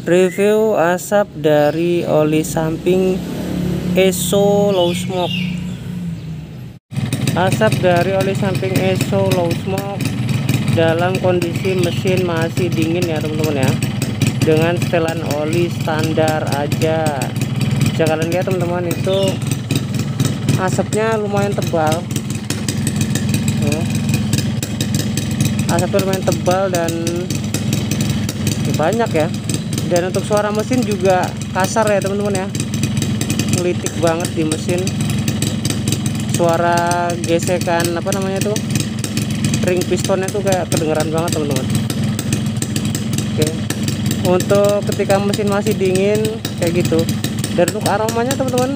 Review asap dari oli samping ESO Low Smoke. Asap dari oli samping ESO Low Smoke dalam kondisi mesin masih dingin ya teman-teman ya, dengan setelan oli standar aja. Bisa kalian lihat teman-teman, itu asapnya lumayan tebal. Asapnya lumayan tebal dan banyak ya. Dan untuk suara mesin juga kasar ya teman-teman ya, ngelitik banget di mesin. Suara gesekan apa namanya tuh, ring pistonnya tuh kayak kedengeran banget teman-teman. Oke, untuk ketika mesin masih dingin kayak gitu. Dan untuk aromanya teman-teman,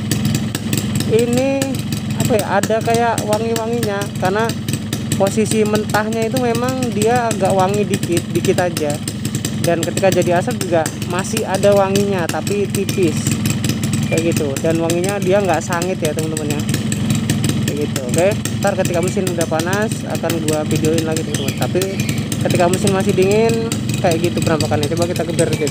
ini apa ya, ada kayak wangi-wanginya, karena posisi mentahnya itu memang dia agak wangi dikit aja. Dan ketika jadi asap juga masih ada wanginya tapi tipis kayak gitu, dan wanginya dia nggak sangit ya teman-teman ya, kayak gitu. Oke, ntar ketika mesin udah panas akan gua videoin lagi teman-teman, tapi ketika mesin masih dingin kayak gitu penampakannya. Coba kita geber gitu.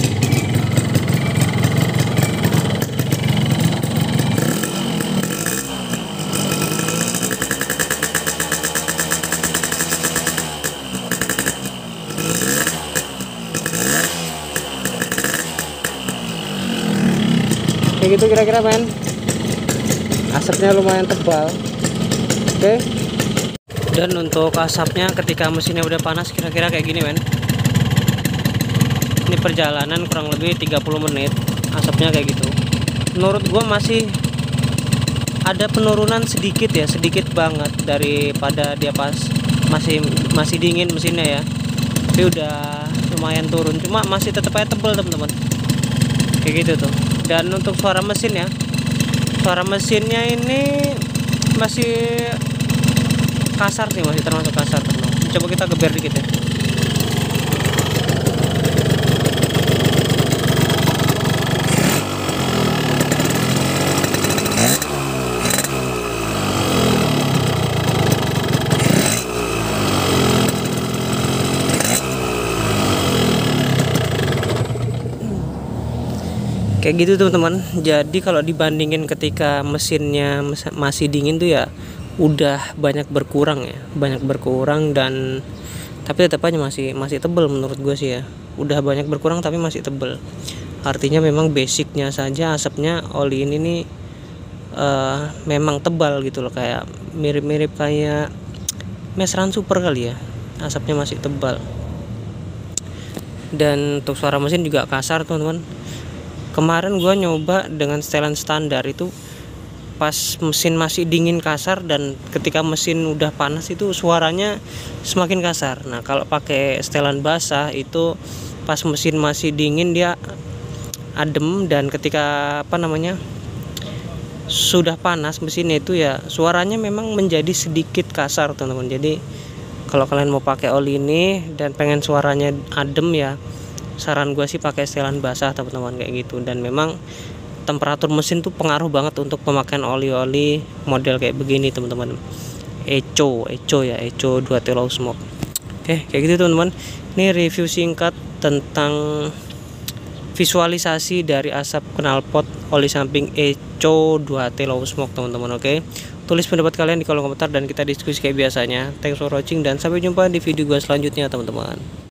Kayak gitu kira-kira men, asapnya lumayan tebal. Oke, dan untuk asapnya ketika mesinnya udah panas kira-kira kayak gini men. Ini perjalanan kurang lebih 30 menit, asapnya kayak gitu. Menurut gua masih ada penurunan sedikit ya, sedikit banget daripada dia pas masih dingin mesinnya ya, tapi udah lumayan turun, cuma masih tetap aja tebal teman-teman, kayak gitu tuh. Dan untuk suara mesin ya, suara mesinnya ini masih kasar sih, masih termasuk kasar teman-teman. Coba kita geber dikit ya. Kayak gitu teman-teman. Jadi kalau dibandingin ketika mesinnya masih dingin tuh ya udah banyak berkurang ya, banyak berkurang. Dan tapi tetap aja masih tebel menurut gue sih ya. Udah banyak berkurang tapi masih tebel. Artinya memang basicnya saja asapnya oli ini nih memang tebal gitu loh, kayak mirip-mirip kayak Mass Run Super kali ya. Asapnya masih tebal. Dan untuk suara mesin juga kasar teman-teman. Kemarin gua nyoba dengan setelan standar itu pas mesin masih dingin kasar, dan ketika mesin udah panas itu suaranya semakin kasar. Nah kalau pakai setelan basah itu pas mesin masih dingin dia adem, dan ketika apa namanya sudah panas mesinnya itu ya suaranya memang menjadi sedikit kasar teman-teman. Jadi kalau kalian mau pakai oli ini dan pengen suaranya adem ya, saran gue sih pakai setelan basah teman-teman, kayak gitu. Dan memang temperatur mesin tuh pengaruh banget untuk pemakaian oli-oli model kayak begini teman-teman. ESO ya, ESO 2T Low Smoke. Oke, kayak gitu teman-teman. Ini review singkat tentang visualisasi dari asap knalpot oli samping ESO 2T Low Smoke teman-teman. Oke, tulis pendapat kalian di kolom komentar dan kita diskusi kayak biasanya. Thanks for watching dan sampai jumpa di video gue selanjutnya teman-teman.